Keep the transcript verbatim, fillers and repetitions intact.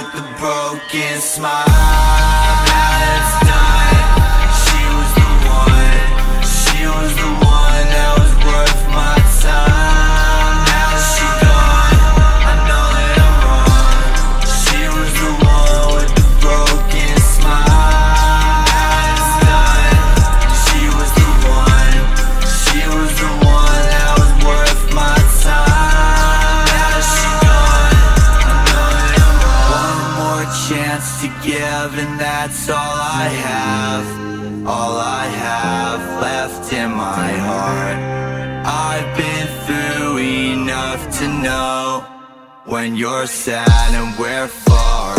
with the broken smile. Now it's done. She was the one, she was the one that was worth my time. Now she gone, I know that I'm wrong. She was the one with the broken smile. Now it's done. She was the one, she was the one that was worth my time. Now she gone, I know that I'm wrong. One more chance to give, and that's all I have. All I have left in my heart. I've been through enough to know when you're sad and we're far